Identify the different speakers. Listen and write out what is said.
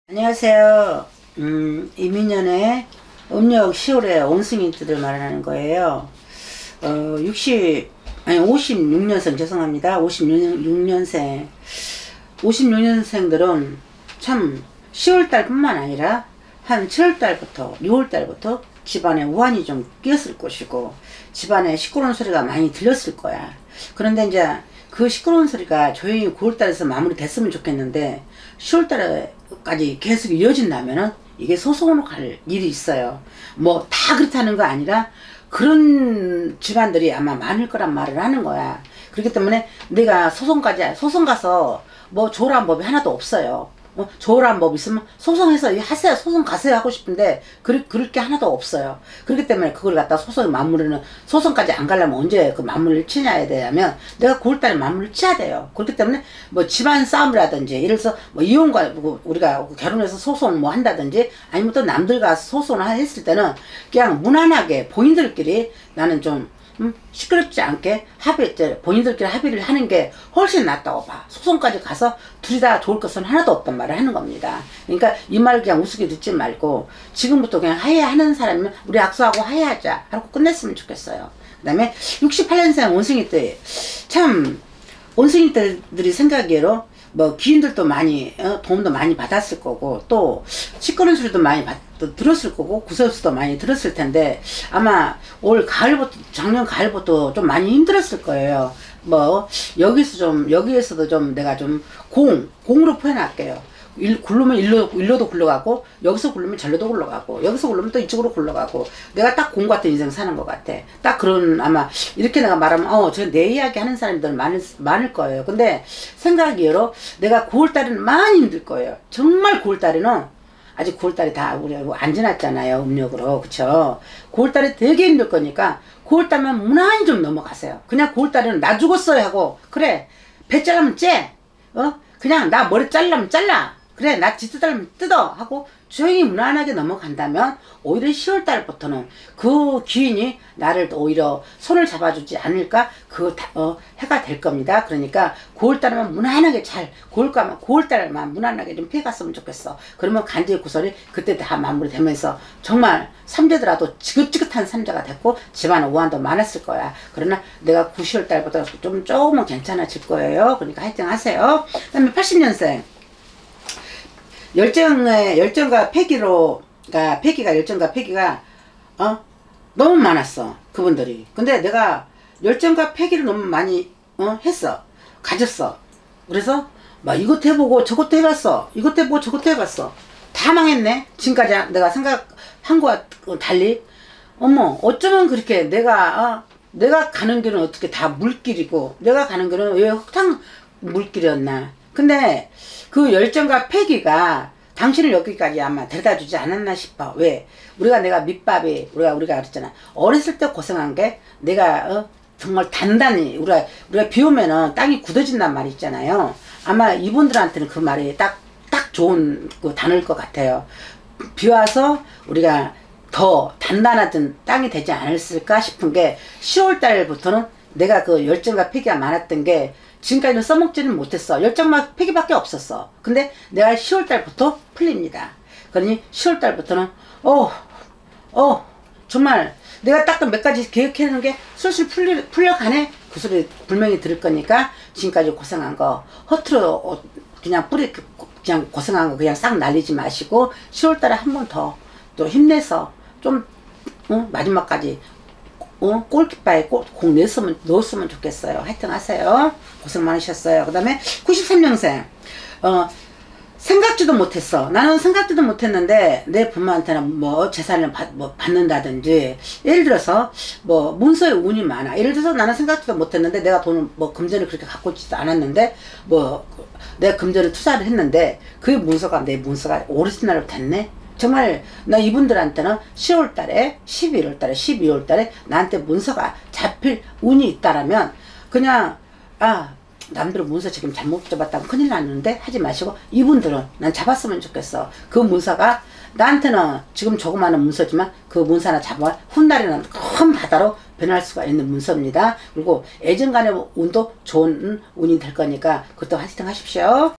Speaker 1: 안녕하세요. 이민년의 음력 10월에 온승인트들 말하는 거예요. 56년생 죄송합니다. 56년생 56년생들은 참 10월달 뿐만 아니라 한 7월달부터 6월달부터 집안에 우환이 좀 끼었을 것이고 집안에 시끄러운 소리가 많이 들렸을 거야. 그런데 이제 그 시끄러운 소리가 조용히 9월달에서 마무리됐으면 좋겠는데 10월달까지 계속 이어진다면은 이게 소송으로 갈 일이 있어요. 뭐 다 그렇다는 거 아니라 그런 집안들이 아마 많을 거란 말을 하는 거야. 그렇기 때문에 내가 소송 가서 뭐 조라한 법이 하나도 없어요. 조라한 법 있으면 소송해서 하세요, 소송 가세요 하고 싶은데 그럴 게 하나도 없어요. 그렇기 때문에 그걸 갖다 소송에 마무리는, 소송까지 안 가려면 언제 그 마무리를 치냐에 대하면 내가 9월달에 마무리를 쳐야 돼요. 그렇기 때문에 뭐 집안 싸움이라든지 예를 들어서 뭐 이혼과 우리가 결혼해서 소송 뭐 한다든지 아니면 또 남들과 소송을 했을 때는 그냥 무난하게 본인들끼리 나는 좀 시끄럽지 않게 본인들끼리 합의를 하는 게 훨씬 낫다고 봐. 소송까지 가서 둘이 다 좋을 것은 하나도 없단 말을 하는 겁니다. 그러니까 이 말을 그냥 우습게 듣지 말고 지금부터 그냥 화해하는 사람이면 우리 악수하고 화해하자 하고 끝냈으면 좋겠어요. 그 다음에 68년생 원숭이 때 참 원숭이들이 생각으로 뭐 기인들도 많이 도움도 많이 받았을 거고 또 시끄러운 소리도 많이 들었을 거고 구설수도 많이 들었을 텐데 아마 올 가을부터 작년 가을부터 좀 많이 힘들었을 거예요. 뭐 여기에서도 좀 내가 좀 공으로 표현할게요. 굴르면 일로도 굴러가고 여기서 굴르면 절로도 굴러가고 여기서 굴르면 또 이쪽으로 굴러가고 내가 딱 공 같은 인생 사는 것 같아. 딱 그런 아마 이렇게 내가 말하면 저 내 이야기 하는 사람들 많을 거예요. 근데 생각이로 내가 9월달에는 많이 힘들 거예요. 정말 9월달에는 아직 9월달이 다 우리 안 지났잖아요. 음력으로. 그쵸? 9월달에 되게 힘들 거니까 9월달만 무난히 좀 넘어가세요. 그냥 9월달에는 나 죽었어요 하고 그래 배 잘라면 째 그냥 나 머리 잘라면 잘라 그래 나 짖어 달라면 뜯어 하고 조용히 무난하게 넘어간다면 오히려 10월달부터는 그 기인이 나를 오히려 손을 잡아주지 않을까 해가 될 겁니다. 그러니까 9월달에만 무난하게 9월달에만 무난하게 좀 피해갔으면 좋겠어. 그러면 간제의 구설이 그때 다 마무리되면서 정말 삼재더라도 지긋지긋한 삼재가 됐고 집안에 우환도 많았을 거야. 그러나 내가 9, 10월달부터 조금은 괜찮아질 거예요. 그러니까 화이팅 하세요. 그 다음에 80년생 열정과 패기가 너무 많았어 그분들이. 근데 내가 열정과 패기를 너무 많이 가졌어. 그래서 막 이것도 해보고 저것도 해봤어. 이것도 해보고 저것도 해봤어. 다 망했네. 지금까지 내가 생각한 거와 달리 어쩌면 그렇게 내가 가는 길은 어떻게 다 물길이고 내가 가는 길은 왜 흙탕 물길이었나. 근데 그 열정과 패기가 당신을 여기까지 아마 데려다 주지 않았나 싶어. 왜? 내가 밑밥이 우리가 그랬잖아. 어렸을 때 고생한 게 내가 정말 단단히 우리가 비 오면은 땅이 굳어진단 말이 있잖아요. 아마 이분들한테는 그 말이 딱 좋은 그 단어일 것 같아요. 비 와서 우리가 더 단단하던 땅이 되지 않았을까 싶은 게 10월달부터는 내가 그 열정과 패기가 많았던 게 지금까지는 써먹지는 못했어. 열정과 패기밖에 없었어. 근데 내가 10월달부터 풀립니다. 그러니 10월달부터는 정말 내가 딱 몇 가지 계획해놓은 게 슬슬 풀려가네. 그 소리 분명히 들을 거니까 지금까지 고생한 거 허투루 그냥 그냥 고생한 거 그냥 싹 날리지 마시고 10월달에 한 번 더 또 힘내서 좀 마지막까지 골키퍼에 공 넣었으면 좋겠어요. 화이팅 하세요. 고생 많으셨어요. 그 다음에 93년생 생각지도 못했어. 나는 생각지도 못했는데 내 부모한테는 뭐 재산을 받는다든지 예를 들어서 뭐 문서에 운이 많아. 예를 들어서 나는 생각지도 못했는데 내가 돈을 금전을 그렇게 갖고 있지도 않았는데 내가 금전을 투자를 했는데 그 문서가 내 문서가 오리지널로 됐네. 정말 나 이분들한테는 10월달에 11월달에 12월달에 나한테 문서가 잡힐 운이 있다라면 그냥 남들은 문서 지금 잘못 잡았다면 큰일 났는데 하지 마시고 이분들은 난 잡았으면 좋겠어. 그 문서가 나한테는 지금 조그마한 문서지만 그 문서 하나 잡아 훗날에는 큰 바다로 변할 수가 있는 문서입니다. 그리고 애정간의 운도 좋은 운이 될 거니까 그것도 화이팅 하십시오.